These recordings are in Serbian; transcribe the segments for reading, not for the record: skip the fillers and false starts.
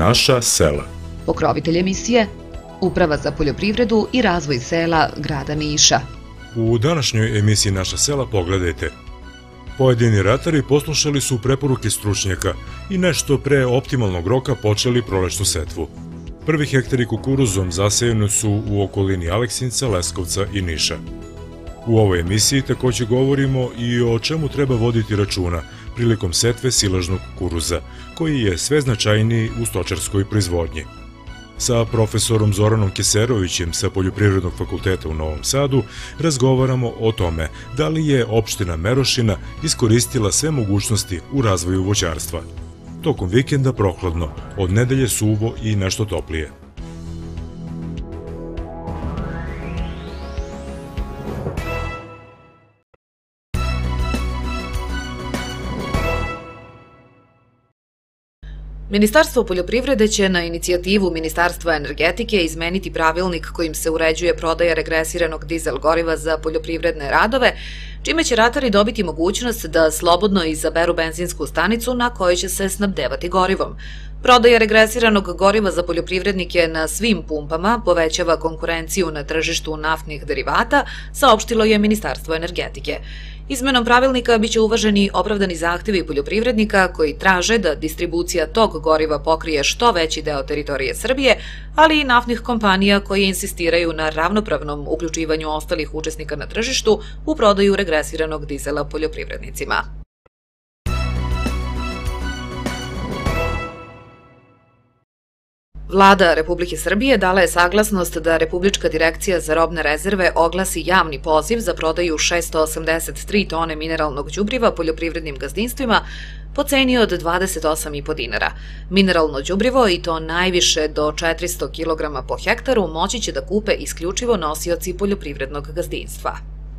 Naša sela. Pokrovitelj emisije Uprava za poljoprivredu i razvoj sela grada Niša. U današnjoj emisiji Naša sela pogledajte. Pojedini ratari poslušali su preporuke stručnjaka i nešto pre optimalnog roka počeli prolećnu setvu. Prvi hektari kukuruzom zasejeni su u okolini Aleksinca, Leskovca i Niša. U ovoj emisiji takođe govorimo i o čemu treba voditi računa prilikom setve silažnog kukuruza, koji je sve značajniji u stočarskoj proizvodnji. Sa profesorom Zoranom Keserovićem sa Poljoprivrednog fakulteta u Novom Sadu razgovaramo o tome da li je opština Merošina iskoristila sve mogućnosti u razvoju voćarstva. Tokom vikenda prohladno, od nedelje suvo i nešto toplije. Ministarstvo poljoprivrede će na inicijativu Ministarstva energetike izmeniti pravilnik kojim se uređuje prodaja regresiranog dizel goriva za poljoprivredne radove, čime će ratari dobiti mogućnost da slobodno izaberu benzinsku stanicu na kojoj će se snabdevati gorivom. Prodaja regresiranog goriva za poljoprivrednike na svim pumpama povećava konkurenciju na tržištu naftnih derivata, saopštilo je Ministarstvo energetike. Izmenom pravilnika biće uvaženi opravdani zahtevi poljoprivrednika koji traže da distribucija tog goriva pokrije što veći deo teritorije Srbije, ali i naftnih kompanija koje insistiraju na ravnopravnom uključivanju ostalih učesnika na tržištu u prodaju regresiranog dizela poljoprivrednicima. Vlada Republike Srbije dala je saglasnost da Republička direkcija za robne rezerve oglasi javni poziv za prodaju 683 tone mineralnog đubriva poljoprivrednim gazdinstvima po ceni od 28,5 dinara. Mineralno đubrivo, i to najviše do 400 kg po hektaru, moći će da kupe isključivo nosioci poljoprivrednog gazdinstva.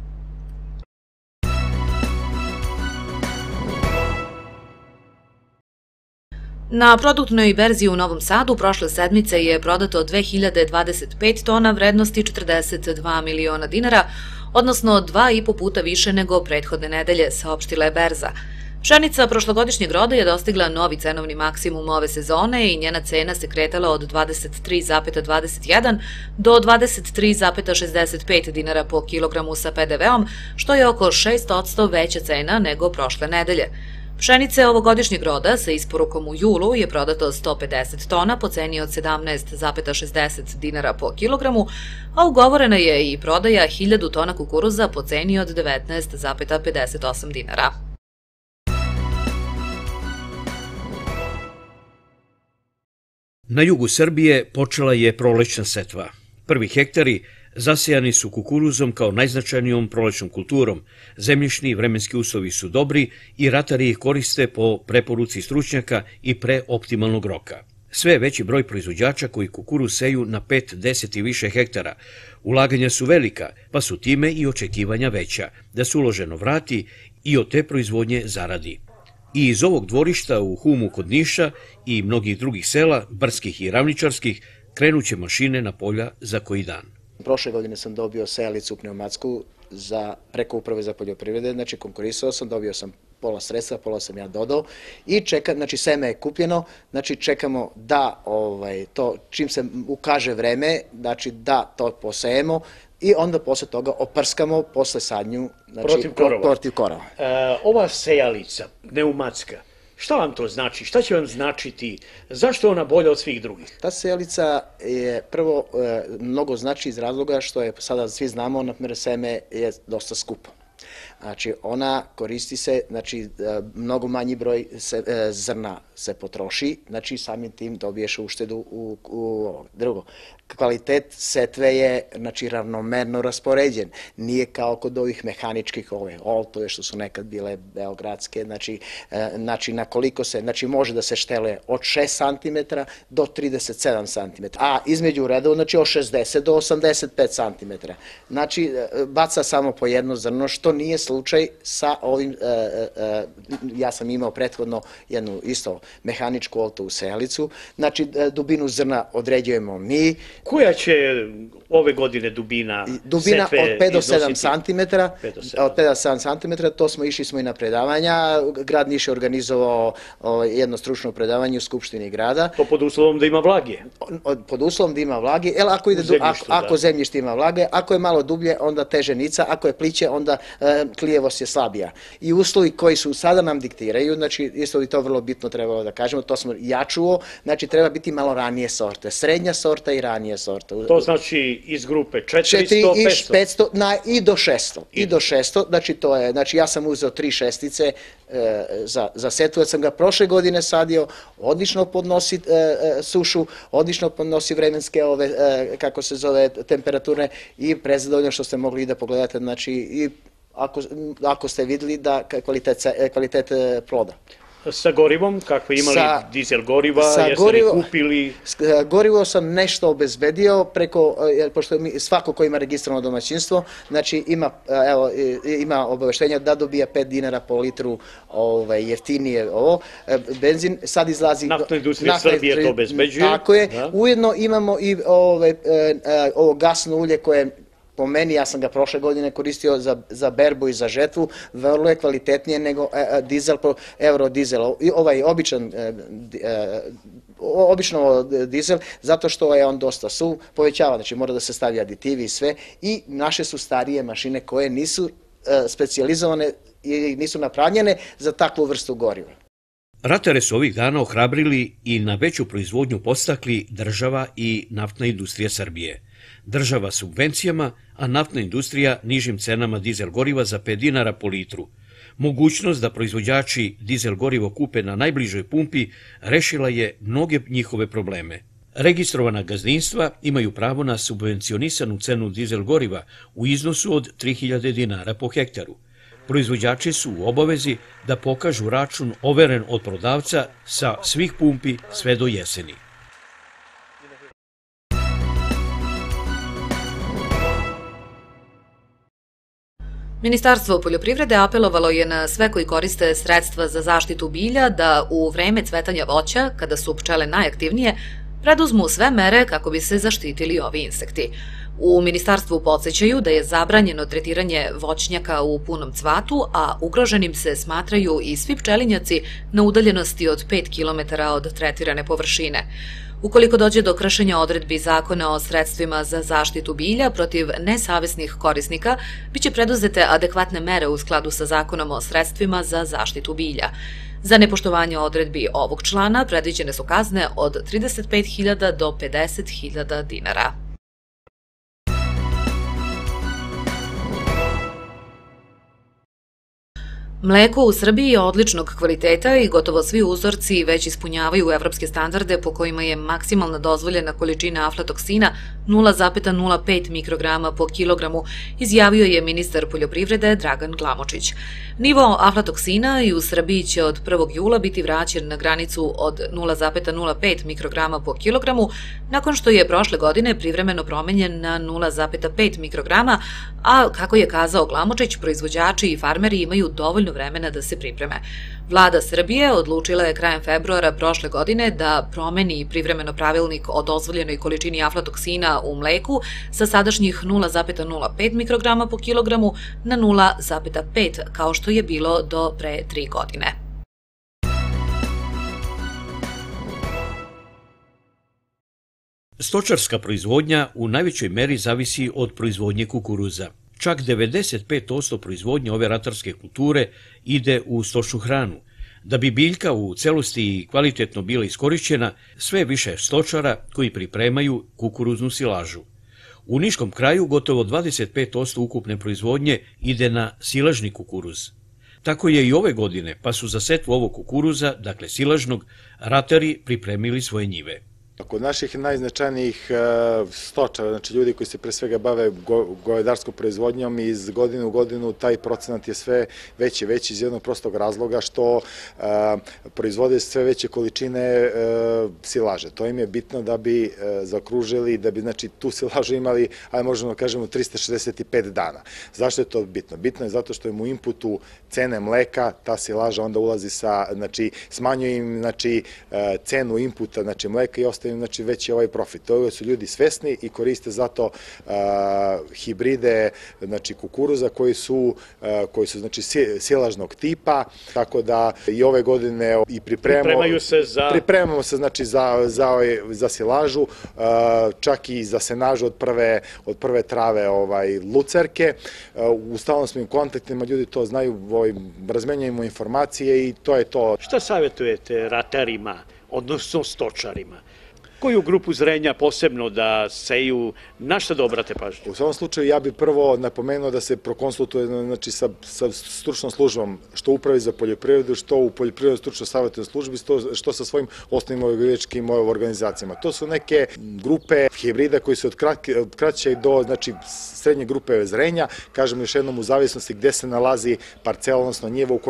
Na produktnoj berzi u Novom Sadu prošle sedmice je prodato 2025 tona vrednosti 42 miliona dinara, odnosno 2,5 puta više nego prethodne nedelje, saopštila je berza. Pšenica prošlogodišnjeg roda je dostigla novi cenovni maksimum ove sezone i njena cena se kretala od 23,21 do 23,65 dinara po kilogramu sa PDV-om, što je oko 6% veća cena nego prošle nedelje. Pšenice ovogodišnjeg roda sa isporukom u julu je prodato 150 tona po ceni od 17,60 dinara po kilogramu, a ugovorena je i prodaja 1000 tona kukuruza po ceni od 19,58 dinara. Na jugu Srbije počela je prolećna setva. Prvi hektari zasejani su kukuruzom kao najznačajnijom prolećnom kulturom. Zemljišni i vremenski uslovi su dobri i ratari ih koriste po preporuci stručnjaka i pre optimalnog roka. Sve je veći broj proizvođača koji kukuruz seju na 5, 10 i više hektara. Ulaganja su velika, pa su time i očekivanja veća, da se uloženo vrati i od te proizvodnje zaradi. I iz ovog dvorišta u Humu kod Niša i mnogih drugih sela, brdskih i ravničarskih, krenuće mašine na polja za koji dan. Prošle godine sam dobio sejalicu pneumatsku preko Uprave za poljoprivrede, znači konkurisao sam, dobio sam pola sredstva, pola sam ja dodao i znači seme je kupljeno, znači čekamo da to, čim se ukaže vreme, znači da to posejemo i onda posle toga oprskamo posle sadnju, znači protiv korova. Ova sejalica pneumatska, šta vam to znači? Šta će vam značiti? Zašto je ona bolja od svih drugih? Ta sejalica je prvo mnogo znači iz razloga što je, sada svi znamo, na primjer seme je dosta skupo. Znači, ona koristi se, znači, mnogo manji broj zrna se potroši, znači, samim tim dobiješ uštedu u ovo. Drugo, kvalitet setve je, znači, ravnomerno raspoređen. Nije kao kod ovih mehaničkih, oltove što su nekad bile beogradske, znači, na koliko se, znači, može da se štele od 6 cm do 37 cm, a između redova, znači, od 60 do 85 cm. Znači, baca samo po jedno zrno, što što nije slučaj sa ovim, ja sam imao prethodno jednu isto mehaničku autousejalicu, znači dubinu zrna određujemo mi. Koja će ove godine dubina setve Dubina od 5 do 7 cm, od 5 do 7 cm, to išli smo i na predavanja, grad Niš je organizovao jedno stručno predavanje u Skupštini grada. To pod uslovom da ima vlage? Pod uslovom da ima vlage, ako zemljište ima vlage, ako je malo dublje, onda teže nica, ako je pliće, onda klijevost je slabija. I uslovi koji su sada nam diktiraju, znači isto bi to vrlo bitno trebalo da kažemo, to smo ja čuo, znači treba biti malo ranije sorte, srednja sorta i ranije sorta. To znači iz grupe 400, 500 i do 600. I do 600, znači to je, znači ja sam uzeo 3 šestice za setvu, sam ga prošle godine sadio, odlično podnosi sušu, odlično podnosi vremenske kako se zove, temperature i prezadovoljno što ste mogli da pogledate, znači i ako ste videli da kvalitet ploda. Sa gorivom, kako imali dizel goriva, jeste li kupili? Gorivo sam nešto obezbedio preko, pošto svako ko ima registrovano domaćinstvo, znači ima obaveštenja da dobija 5 dinara po litru jeftinije ovo. Benzin sad izlazi... Naftna industrija Srbije to obezbeđuje. Tako je. Ujedno imamo i ovo gasno ulje koje po meni, ja sam ga prošle godine koristio za berbu i za žetvu, vrlo je kvalitetnije nego eurodizel. Ovaj obično dizel, zato što je on dosta suv, povećava, znači mora da se stavi aditivi i sve, i naše su starije mašine koje nisu specijalizovane i nisu napravljene za takvu vrstu goriva. Ratare su ovih dana ohrabrili i na veću proizvodnju podstakli država i naftna industrija Srbije. Država subvencijama, a naftna industrija nižim cenama dizel goriva za 5 dinara po litru. Mogućnost da proizvođači dizel gorivo kupe na najbližoj pumpi rešila je mnoge njihove probleme. Registrovana gazdinstva imaju pravo na subvencionisanu cenu dizel goriva u iznosu od 3000 dinara po hektaru. Proizvođači su u obavezi da pokažu račun overen od prodavca sa svih pumpi sve do jeseni. Ministarstvo poljoprivrede apelovalo je na sve koji koriste sredstva za zaštitu bilja da u vreme cvetanja voća, kada su pčele najaktivnije, preduzmu sve mere kako bi se zaštitili ovi insekti. U ministarstvu podsjećaju da je zabranjeno tretiranje voćnjaka u punom cvatu, a ugroženim se smatraju i svi pčelinjaci na udaljenosti od 5 km od tretirane površine. Ukoliko dođe do kršenja odredbi zakona o sredstvima za zaštitu bilja protiv nesavesnih korisnika, biće preduzete adekvatne mere u skladu sa zakonom o sredstvima za zaštitu bilja. Za nepoštovanje odredbi ovog člana predviđene su kazne od 35.000 do 50.000 dinara. Mleko u Srbiji je odličnog kvaliteta i gotovo svi uzorci već ispunjavaju evropske standarde po kojima je maksimalna dozvoljena količina aflatoksina 0,05 mikrograma po kilogramu, izjavio je ministar poljoprivrede Dragan Glamočić. Nivo aflatoksina i u Srbiji će od 1. jula biti vraćen na granicu od 0,05 mikrograma po kilogramu, nakon što je prošle godine privremeno promenjen na 0,5 mikrograma, a kako je kazao Glamočić, proizvođači i farmeri imaju dovoljno vremena da se pripreme. Vlada Srbije odlučila je krajem februara prošle godine da promeni privremeno pravilnik o dozvoljenoj količini aflatoksina u mleku sa sadašnjih 0,05 mikrograma po kilogramu na 0,5, kao što je bilo do pre 3 godine. Stočarska proizvodnja u najvećoj meri zavisi od proizvodnje kukuruza. Čak 95% proizvodnje ove ratarske kulture ide u stočnu hranu. Da bi biljka u celosti i kvalitetno bila iskorišćena, sve više stočara koji pripremaju kukuruznu silažu. U Niškom kraju gotovo 25% ukupne proizvodnje ide na silažni kukuruz. Tako je i ove godine, pa su za setvu ovog kukuruza, dakle silažnog, ratari pripremili svoje njive. Kod naših najznačajnijih stočara, znači ljudi koji se pre svega bave govedarskom proizvodnjom, iz godine u godinu taj procenat je sve veći iz jednog prostog razloga što proizvode sve veće količine silaže. To im je bitno da bi zaokružili, da bi znači tu silažu imali, ajde možemo da kažemo 365 dana. Zašto je to bitno? Bitno je zato što im u inputu cene mleka, ta silaža onda ulazi sa, znači smanjuje im znači cenu inputa, znači mleka i ostaje im znači veći ovaj profit. Toga su ljudi svesni i koriste zato hibride znači kukuruza koji su znači silažnog tipa, tako da i ove godine i pripremamo se znači za silažu, čak i za senažu od prve trave lucerke. U stalnom smo im kontaktima, ljudi to znaju, razmenjujemo informacije i to je to. Šta savjetujete ratarima, odnosno stočarima? Koju grupu zrenja posebno da seju, na šta da obrate pažnju? U svakom slučaju ja bih prvo napomenuo da se prokonsultuje znači, sa stručnom službom, što u Upravi za poljoprivredu, što u poljoprivrednoj stručnoj savjetnoj službi, što sa svojim osnovnim ovogrivačkim organizacijama. To su neke grupe hibrida koji su od kraćeg do znači, srednje grupe zrenja, kažem još jednom u zavisnosti gde se nalazi parcela, odnosno njiva u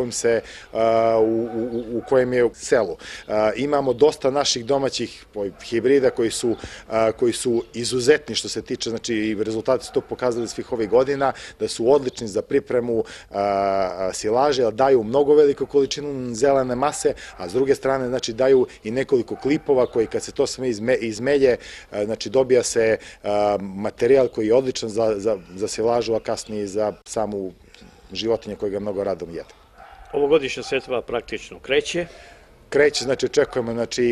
kojem je selu. Imamo dosta naših domaćih hibrida koji su izuzetni što se tiče, znači rezultati su to pokazali svih ovih godina, da su odlični za pripremu silaže, da daju mnogo veliku količinu zelene mase, a s druge strane znači daju i nekoliko klipova koji kad se to sve izmelje, znači dobija se materijal koji je odličan za silažu, a kasnije za samu životinje koja ga mnogo radom jede. Ovogodišnja setva praktično kreće, znači očekujemo,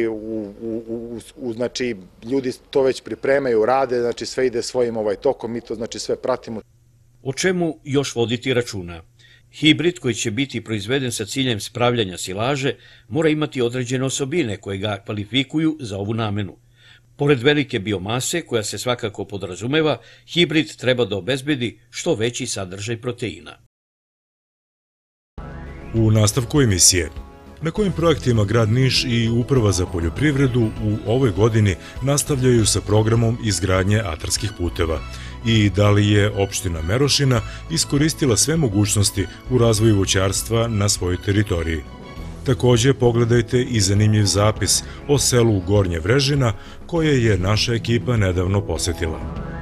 znači ljudi to već pripremaju, rade, znači sve ide svojim tokom, mi to znači sve pratimo. O čemu još voditi računa? Hibrid koji će biti proizveden sa ciljem spravljanja silaže mora imati određene osobine koje ga kvalifikuju za ovu namenu. Pored velike biomase, koja se svakako podrazumeva, hibrid treba da obezbedi što veći sadržaj proteina. U nastavku emisije, na kojim projektima Grad Niš i Uprava za poljoprivredu u ovoj godini nastavljaju sa programom izgradnje atarskih puteva i da li je opština Merošina iskoristila sve mogućnosti u razvoju voćarstva na svojoj teritoriji. Takođe, pogledajte i zanimljiv zapis o selu Gornje Vrežina koje je naša ekipa nedavno posetila.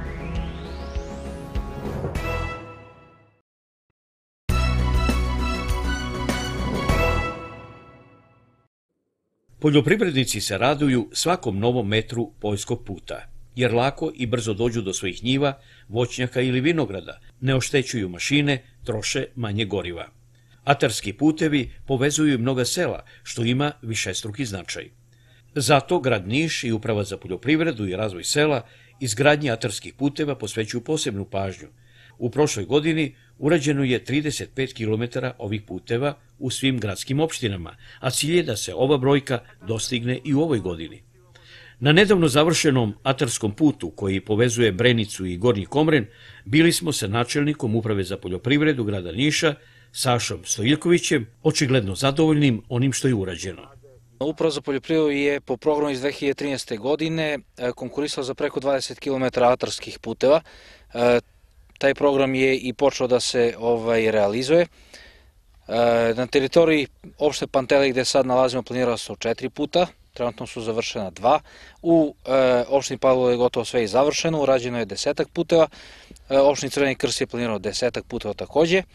Poljoprivrednici se raduju svakom novom metru poljskog puta, jer lako i brzo dođu do svojih njiva, voćnjaka ili vinograda, ne oštećuju mašine, troše manje goriva. Atarski putevi povezuju mnoga sela, što ima višestruki značaj. Zato Grad Niš i Uprava za poljoprivredu i razvoj sela izgradnji atarskih puteva posvećuju posebnu pažnju. U prošloj godini urađeno je 35 km ovih puteva u svim gradskim opštinama, a cilj je da se ova brojka dostigne i u ovoj godini. Na nedavno završenom atarskom putu koji povezuje Brenicu i Gornji Komren bili smo sa načelnikom Uprave za poljoprivredu grada Niša, Sašom Stojiljkovićem, očigledno zadovoljnim onim što je urađeno. Uprava za poljoprivredu je po programu iz 2013. godine konkurisala za preko 20 km atarskih puteva. Taj program je i počeo da se realizuje. Na teritoriji opšte Pantelej gde sad nalazimo planiralo se 4 puta, trenutno su završena 2. U opštini Pavlovo je gotovo sve i završeno, urađeno je 10 puteva. Opštini Crveni Krst je planirano 10 puteva takođe.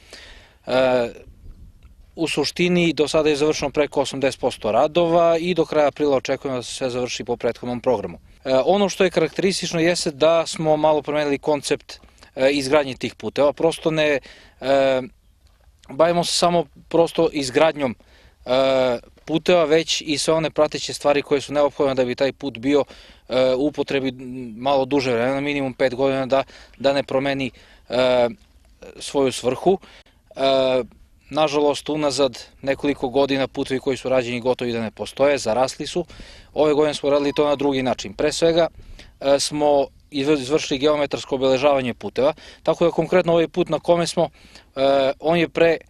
U suštini do sada je završeno preko 80% radova i do kraja aprila očekujemo da se sve završi po prethodnom programu. Ono što je karakteristično jeste da smo malo promenili koncept izgradnje tih puteva, prosto ne bavimo se samo prosto izgradnjom puteva, već i sve one prateće stvari koje su neophodne da bi taj put bio u upotrebi malo duže vremena, minimum 5 godina da ne promeni svoju svrhu. Nažalost, unazad nekoliko godina putevi koji su rađeni gotovi da ne postoje, zarasli su. Ove godine smo radili to na drugi način. Pre svega smo izvršili geometarsko obeležavanje puteva, tako da konkretno ovaj put na kome smo, on je pre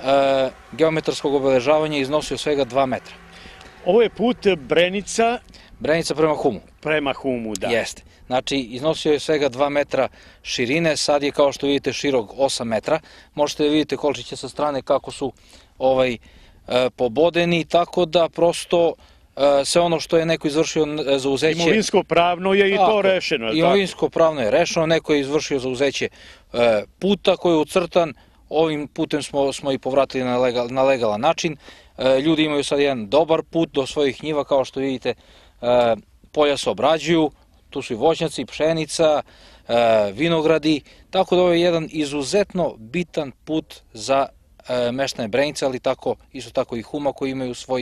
geometarskog obeležavanja iznosio svega 2 metra. Ovo je put Brenica. Brenica prema Humu. Prema Humu, da. Jeste. Znači, iznosio je svega 2 metra širine, sad je kao što vidite širok 8 metra. Možete da vidite kolčiće sa strane kako su pobodeni, tako da prosto sve ono što je neko izvršio zauzeće... Imovinsko pravno je i to rešeno. Imovinsko pravno je rešeno, neko je izvršio zauzeće puta koji je ucrtan, ovim putem smo i povratili na legalan način. Ljudi imaju sad jedan dobar put do svojih njiva, kao što vidite, polja se obrađuju, tu su i voćnjaci, pšenica, vinogradi, tako da ovo je jedan izuzetno bitan put za meštane Brenice, ali isto tako i Huma koji imaju svoj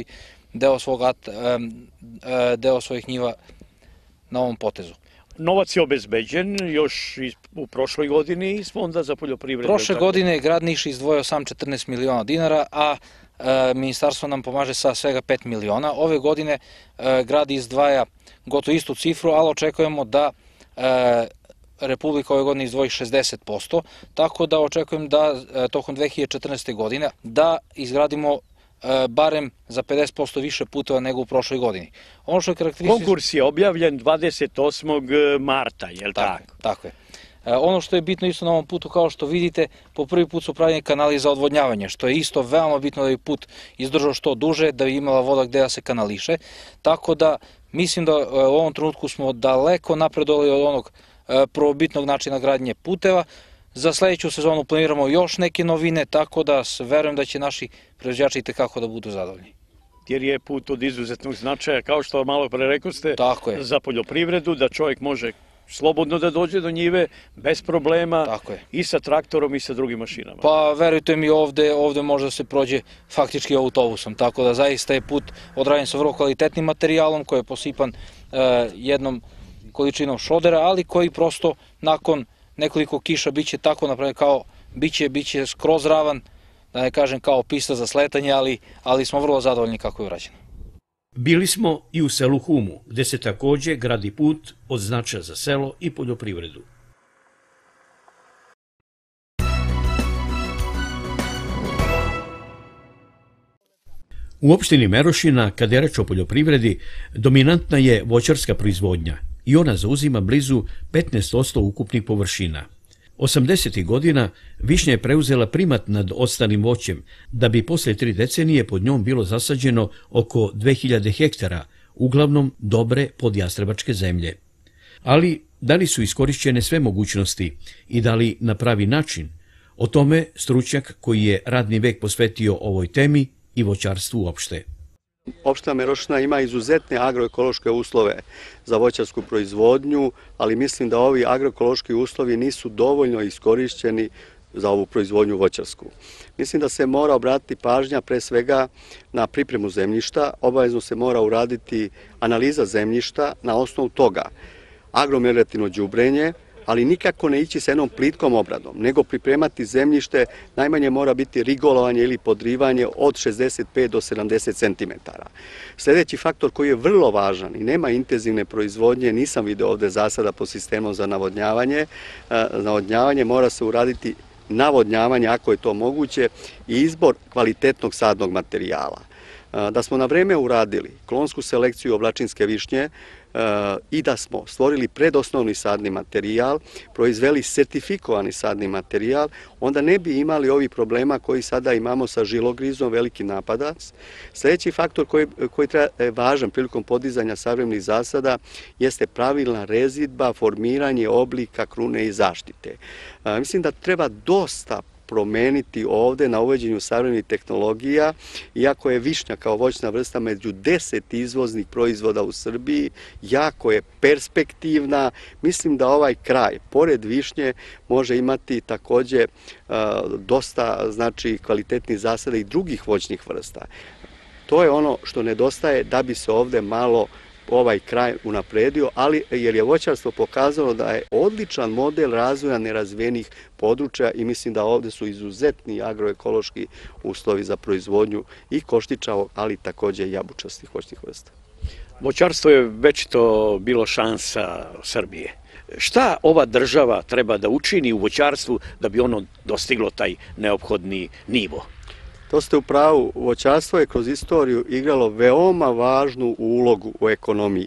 deo svojih njiva na ovom potezu. Novac je obezbeđen još u prošloj godini iz Fonda za poljoprivredu. Prošle godine grad Niš izdvojio sam 14 miliona dinara, a ministarstvo nam pomaže sa svega 5 miliona. Ove godine grad izdvaja gotovo istu cifru, ali očekujemo da Republika ove godine izdvoji 60%, tako da očekujem da tokom 2014. godine da izgradimo barem za 50% više puteva nego u prošloj godini. Konkurs je objavljen 28. marta, je li tako? Tako je. Ono što je bitno isto na ovom putu, kao što vidite, po prvi put su pravljeni kanali za odvodnjavanje, što je isto veoma bitno da bi put izdržao što duže, da bi imala voda gde da se kanališe. Tako da mislim da u ovom trenutku smo daleko napredovali od onog prvobitnog načina gradnje puteva. Za sledeću sezonu planiramo još neke novine, tako da verujem da će naši proizvođači itekako da budu zadovoljni. Jer je put od izuzetnog značaja, kao što malo pre rekoste, za poljoprivredu, da čovjek može slobodno da dođe do njive, bez problema, i sa traktorom i sa drugim mašinama. Pa verujte mi, ovde može da se prođe faktički autobusom, tako da zaista je put odrađen sa vrlo kvalitetnim materijalom koji je posipan jednom količinom šodera, ali koji prosto nakon nekoliko kiša biće tako napravljen kao, biće skroz ravan, da ne kažem kao pista za sletanje, ali smo vrlo zadovoljni kako je urađeno. Bili smo i u selu Humu, gde se takođe gradi put od značaja za selo i poljoprivredu. U opštini Merošina, kada je reč o poljoprivredi, dominantna je voćarska proizvodnja i ona zauzima blizu 15% ukupnih površina. 80. godina višnja je preuzela primat nad ostalim voćem, da bi posle 3 decenije pod njom bilo zasađeno oko 2000 hektara, uglavnom dobre podjastrebačke zemlje. Ali da li su iskorišćene sve mogućnosti i da li na pravi način? O tome stručnjak koji je radni vek posvetio ovoj temi i voćarstvu uopšte. Opština Merošina ima izuzetne agroekološke uslove za voćarsku proizvodnju, ali mislim da ovi agroekološki uslovi nisu dovoljno iskorišćeni za ovu proizvodnju voćarsku. Mislim da se mora obratiti pažnja pre svega na pripremu zemljišta, obavezno se mora uraditi analiza zemljišta, na osnovu toga agromeliorativno đubrenje, ali nikako ne ići sa jednom plitkom obradom, nego pripremati zemljište, najmanje mora biti rigolovanje ili podrivanje od 65 do 70 cm. Sljedeći faktor koji je vrlo važan i nema intenzivne proizvodnje, nisam vidio ovde zasada po sistemu za navodnjavanje. Navodnjavanje mora se uraditi navodnjavanje ako je to moguće i izbor kvalitetnog sadnog materijala. Da smo na vreme uradili klonsku selekciju oblačinske višnje i da smo stvorili predosnovni sadni materijal, proizveli sertifikovani sadni materijal, onda ne bi imali ovi problema koji sada imamo sa žilogrizom, veliki napadac. Sljedeći faktor koji je važan prilikom podizanja savremenih zasada jeste pravilna rezidba, formiranje oblika krune i zaštite. Mislim da treba dosta promeniti ovde na uvođenju savremenih tehnologija, iako je višnja kao voćna vrsta među 10 izvoznih proizvoda u Srbiji, jako je perspektivna. Mislim da ovaj kraj, pored višnje, može imati takođe dosta kvalitetnih zasada i drugih voćnih vrsta. To je ono što nedostaje da bi se ovde malo ovaj kraj unapredio, ali jer je voćarstvo pokazalo da je odličan model razvoja nerazvijenih područja i mislim da ovde su izuzetni agroekološki uslovi za proizvodnju i koštičavog, ali takođe i jabučastih voćnih vrsta. Voćarstvo je večito bilo šansa Srbije. Šta ova država treba da učini u voćarstvu da bi ono dostiglo taj neophodni nivo? To ste u pravu, voćarstvo je kroz istoriju igralo veoma važnu ulogu u ekonomiji.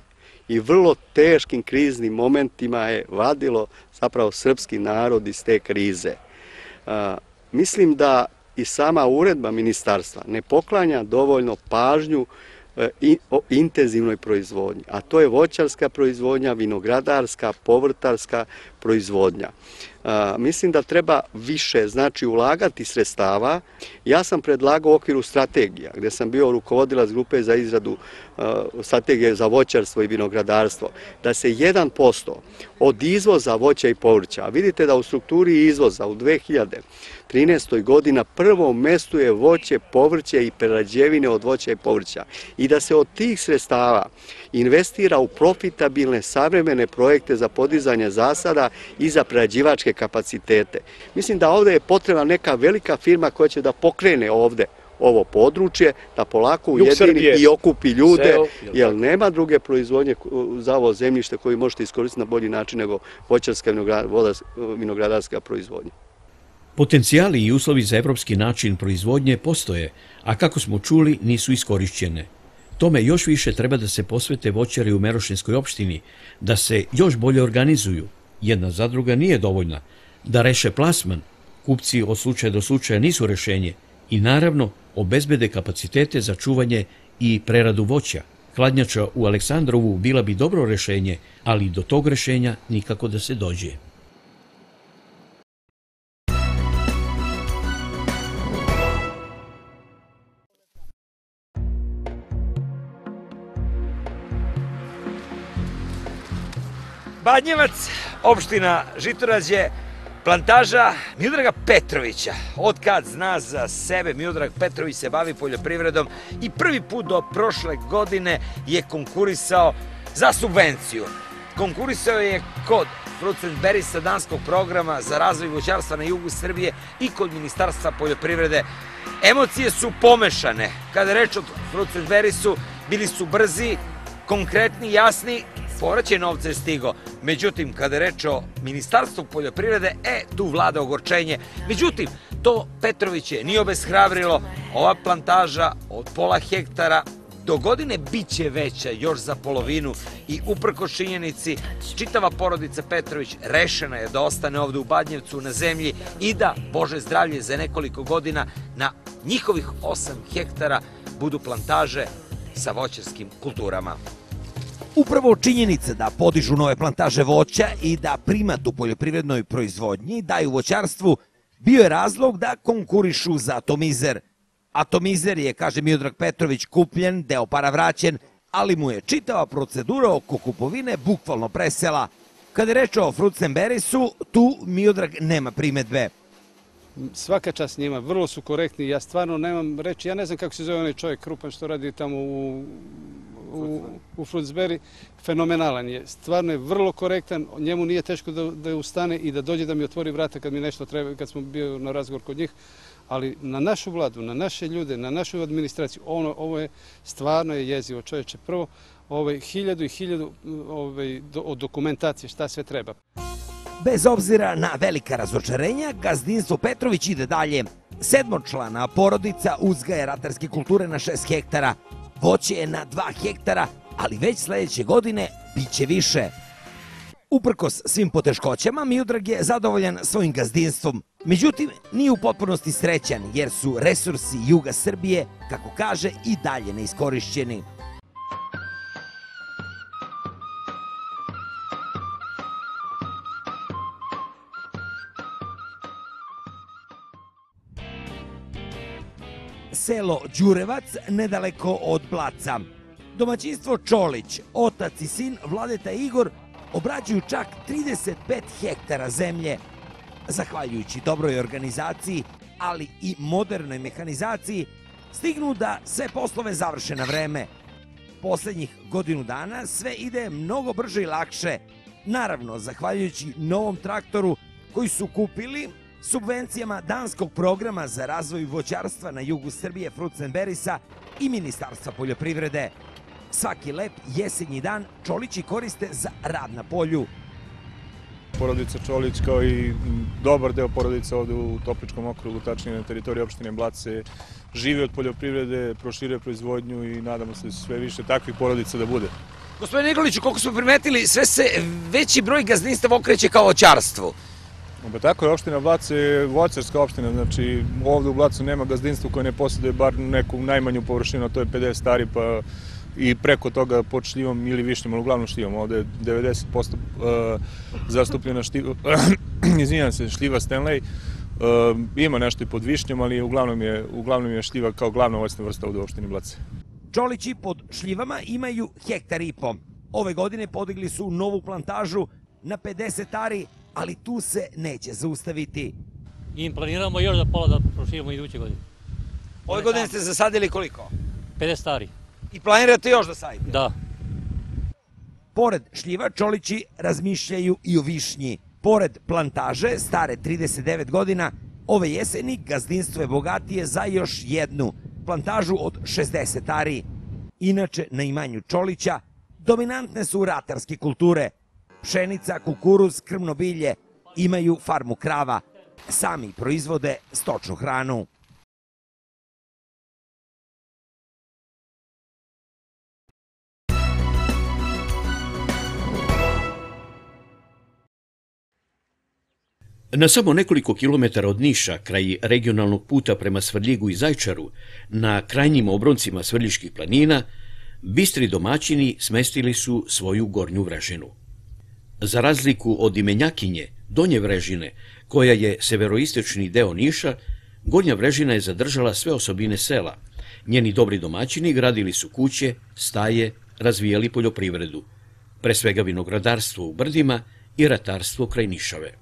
i vrlo teškim kriznim momentima je vadilo zapravo srpski narod iz te krize. Mislim da i sama uredba ministarstva ne poklanja dovoljno pažnju o intenzivnoj proizvodnji, a to je voćarska proizvodnja, vinogradarska, povrtarska proizvodnja. Mislim da treba više, znači, ulagati sredstava. Ja sam predlagao u okviru strategija, gde sam bio rukovodilac grupe za izradu strategije za voćarstvo i vinogradarstvo, da se 1% od izvoza voća i povrća, a vidite da u strukturi izvoza u 2013. godini na prvom mestu je voće, povrće i prerađevine od voća i povrća, i da se od tih sredstava investira u profitabilne savremene projekte za podizanje zasada i za prerađivačke kapacitete. Mislim da ovde je potrebna neka velika firma koja će da pokrene ovde ovo područje, da polako ujedini i okupi ljude, jer nema druge proizvodnje za ovo zemljište koje možete iskoristiti na bolji način nego voćarska vinogradarska proizvodnja. Potencijali i uslovi za evropski način proizvodnje postoje, a kako smo čuli, nisu iskorišćene. Tome još više treba da se posvete voćari u Merošinskoj opštini, da se još bolje organizuju. Jedna zadruga nije dovoljna, da reše plasman, kupci od slučaja do slučaja nisu rešenje i naravno obezbede kapacitete za čuvanje i preradu voća. Hladnjača u Aleksandrovu bila bi dobro rešenje, ali do tog rešenja nikako da se dođe. Badnjevac, opština Žitorađe, plantaža Miodraga Petrovića. Otkad zna za sebe, Miodrag Petrović se bavi poljoprivredom i prvi put do prošle godine je konkurisao za subvenciju. Konkurisao je kod Fruits and Berries danskog programa za razvoj voćarstva na jugu Srbije i kod Ministarstva poljoprivrede. Emocije su pomešane. Kada reč o Fruits and Berriesu, bili su brzi, konkretni, jasni, povraćaj novca je stigo. Međutim, kada je reč o Ministarstvu poljoprivrede, tu vlada ogorčenje. Međutim, to Petroviće nije obeshrabrilo. Ova plantaža od pola hektara do godine biće veća još za polovinu i uprkos činjenici čitava porodica Petrović rešena je da ostane ovde u Badnjevcu na zemlji i da, Bože zdravlje, za nekoliko godina na njihovih 8 hektara budu plantaže sa voćarskim kulturama. Upravo činjenica da podižu nove plantaže voća i da primat u poljoprivrednoj proizvodnji daju voćarstvu bio je razlog da konkurišu za atomizer. Atomizer je, kaže Miodrag Petrović, kupljen, deo para vraćen, ali mu je čitava procedura oko kupovine bukvalno presela. Kada je reč o Fruits and Berriesu, tu Miodrag nema primetbe. Svaka čast njima, vrlo su korektni, ja stvarno nemam reći, ja ne znam kako se zove onaj čovjek krupan što radi tamo u Fruits Berry, fenomenalan je, stvarno je vrlo korektan, njemu nije teško da ustane i da dođe da mi otvori vrata kad mi nešto treba, kad smo bio na razgovor kod njih, ali na našu vladu, na naše ljude, na našu administraciju, ovo je stvarno jezivo, čovječe. Prvo, 1000 i 1000 od dokumentacije, šta sve treba. Bez obzira na velika razočarenja, gazdinstvo Petrović ide dalje. 7-člana porodica uzgaja ratarske kulture na 6 hektara. Voće je na 2 hektara, ali već sledeće godine biće više. Uprkos svim poteškoćama, Miodrag je zadovoljan svojim gazdinstvom. Međutim, nije u potpunosti srećan, jer su resursi juga Srbije, kako kaže, i dalje neiskorišćeni. Selo Đurevac, nedaleko od Blaca. Domaćinstvo Čolić, otac i sin Vladeta i Igor, obrađuju čak 35 hektara zemlje. Zahvaljujući dobroj organizaciji, ali i modernoj mehanizaciji, stignu da sve poslove završe na vreme. Poslednjih godinu dana sve ide mnogo brže i lakše. Naravno, zahvaljujući novom traktoru koji su kupili subvencijama danskog programa za razvoj voćarstva na jugu Srbije Fruits and Berriesa i Ministarstva poljoprivrede. Svaki lep jesenji dan Čolići koriste za rad na polju. Porodica Čolić kao i dobar deo porodica ovde u Topličkom okrugu, tačnije na teritoriji opštine Blace, žive od poljoprivrede, proširuje proizvodnju i nadamo se sve više takvih porodica da bude. Gospodine Nikoliću, koliko smo primetili, sve se veći broj gazdinstava okreće kao voćarstvu. Tako je, opština Blac je voćarska opština, znači ovde u Blacu nema gazdinstva koje ne posjeduje bar neku najmanju površinu, to je 50 ari, pa i preko toga pod šljivom ili višnjom, ali uglavnom šljivom. Ovde je 90% zastupljena šljiva Stanley. Ima nešto i pod višnjom, ali uglavnom je šljiva kao glavna voćna vrsta ovde u opštini Blace. Čolići pod šljivama imaju 1,5 hektara. Ove godine podigli su novu plantažu na 50 ari, ali tu se neće zaustaviti. I planiramo još da pola da proširimo iduće godine. Ove godine ste zasadili koliko? 50 ari. I planirate još da sadite? Da. Pored šljiva, Čolići razmišljaju i o višnji. Pored plantaže, stare 39 godina, ove jeseni gazdinstvo je bogatije za još jednu plantažu od 60 ari. Inače, na imanju Čolića dominantne su ratarske kulture. Pšenica, kukuruz, krmno bilje, imaju farmu krava. Sami proizvode stočnu hranu. Na samo nekoliko kilometara od Niša, kraj regionalnog puta prema Svrljigu i Zajčaru, na krajnjim obroncima Svrljiških planina, bistri domaćini smestili su svoju Gornju Vrežinu. Za razliku od imenjakinje, Donje Vrežine, koja je severoistočni deo Niša, Gornja Vrežina je zadržala sve osobine sela. Njeni dobri domaćini gradili su kuće, staje, razvijali poljoprivredu, pre svega vinogradarstvo u brdima i ratarstvo kraj Nišave.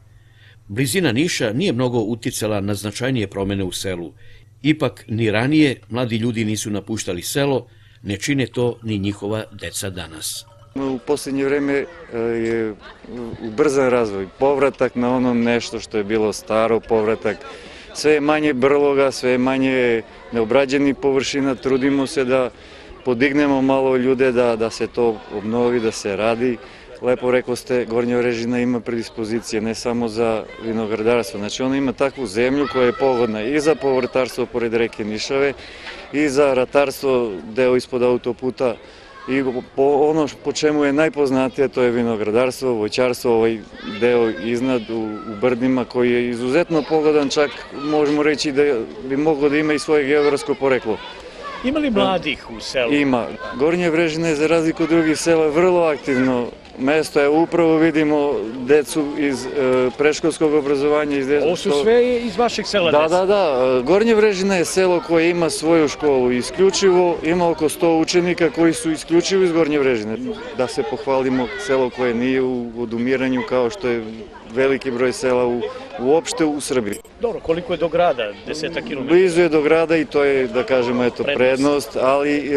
Blizina Niša nije mnogo uticala na značajnije promene u selu. Ipak, ni ranije mladi ljudi nisu napuštali selo, ne čine to ni njihova deca danas. U posljednje vreme je ubrzan razvoj, povratak na ono nešto što je bilo staro, povratak. Sve je manje brloga, sve je manje neobrađenih površina, trudimo se da podignemo malo ljude, da se to obnovi, da se radi. Lepo rekao ste, Gornja Vrežina ima predispozicije ne samo za vinogradarstvo, znači ona ima takvu zemlju koja je pogodna i za povrtarstvo pored reke Nišave i za ratarstvo deo ispod autoputa i ono po čemu je najpoznatije to je vinogradarstvo, voćarstvo, ovaj deo iznad u brdima koji je izuzetno pogodan, čak možemo reći da bi moglo da ima i svoje geografsko poreklo. Ima li mladih u selu? Ima. Gornja Vrežina je za razliku od drugih sela vrlo aktivno mesto. Evo upravo vidimo decu iz predškolskog obrazovanja. Ovo su sve iz vašeg sela deca? Da. Gornja Vrežina je selo koje ima svoju školu. Isključivo ima oko 100 učenika koji su isključivo iz Gornje Vrežine. Da se pohvalimo selo koje nije u odumiranju kao što je veliki broj sela uopšte u Srbiji. Dobro, koliko je do grada? 10 km? Blizu je do grada i to je, da kažemo, prednost, ali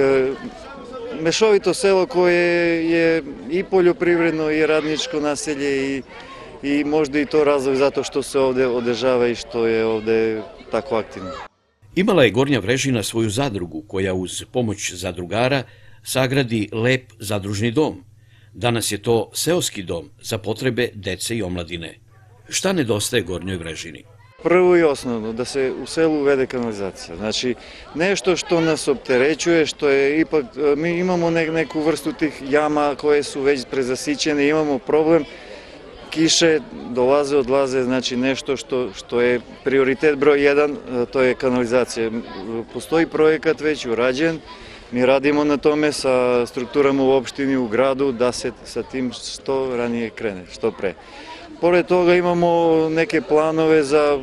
mešovito selo koje je i poljoprivredno i radničko naselje i možda i to razlog zato što se ovde održava i što je ovde tako aktivno. Imala je Gornja Vrežina svoju zadrugu koja uz pomoć zadrugara sagradi lep zadružni dom. Danas je to seoski dom za potrebe dece i omladine. Šta nedostaje Gornjoj Vrežini? Prvo i osnovno, da se u selu uvede kanalizacija. Znači, nešto što nas opterećuje, što je ipak, mi imamo neku vrstu tih jama koje su već prezasićene, imamo problem, kiše dolaze, odlaze, znači nešto što je prioritet broj 1, to je kanalizacija. Postoji projekat već urađen, mi radimo na tome sa strukturama u opštini, u gradu, da se sa tim što ranije krene, što pre. Pored toga imamo neke planove za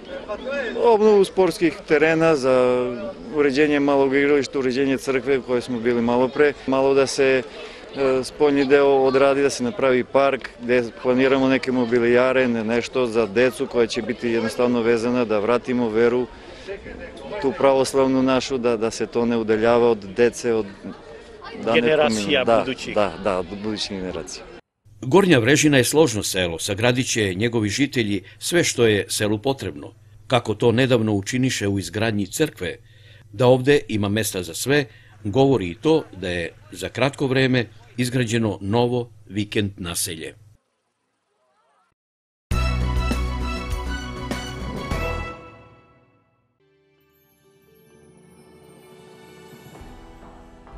obnovu sportskih terena, za uređenje malog igrališta, uređenje crkve koje smo bili malo pre. Malo da se spoljni deo odradi, da se napravi park gde planiramo neke mobilijare, nešto za decu koja će biti jednostavno vezana, da vratimo veru tu pravoslavnu našu, da se to ne udaljava od dece, od generacija budućih. Da, od budućih generacija. Gornja Vrežina je složno selo, sagradit će njegovi žitelji sve što je selu potrebno. Kako to nedavno učiniše u izgradnji crkve, da ovde ima mesta za sve, govori i to da je za kratko vreme izgrađeno novo vikend naselje.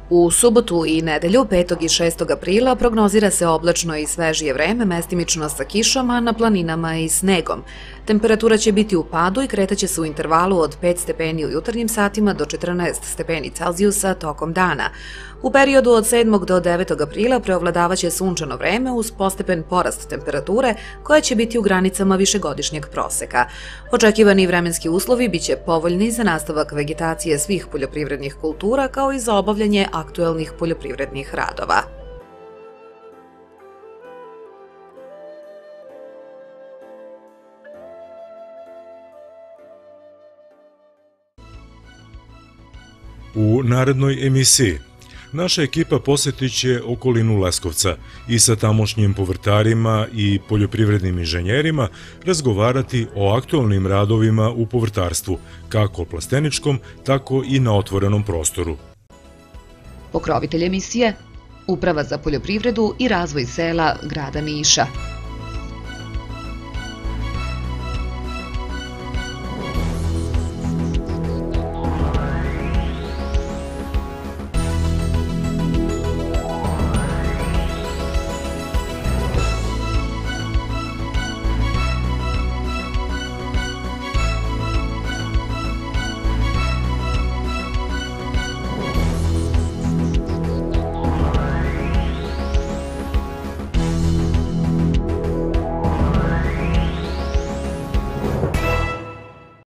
U subotu i nedelju, 5. i 6. aprila, prognozira se oblačno i svežije vreme, mestimično sa kišom, a na planinama i snegom. Temperatura će biti u padu i kretaće se u intervalu od 5 stepeni u jutarnjim satima do 14 stepeni Celzijusa tokom dana. U periodu od 7. do 9. aprila preovladavaće sunčano vreme uz postepen porast temperature koja će biti u granicama višegodišnjeg proseka. Očekivani vremenski uslovi biće povoljni za nastavak vegetacije svih poljoprivrednih kultura kao i za obavljanje aktuelnih poljoprivrednih radova. U narednoj emisiji naša ekipa posjetit će okolinu Leskovca i sa tamošnjim povrtarima i poljoprivrednim inženjerima razgovarati o aktualnim radovima u povrtarstvu, kako plasteničkom, tako i na otvorenom prostoru. Pokrovitelj emisije Uprava za poljoprivredu i razvoj sela grada Niša.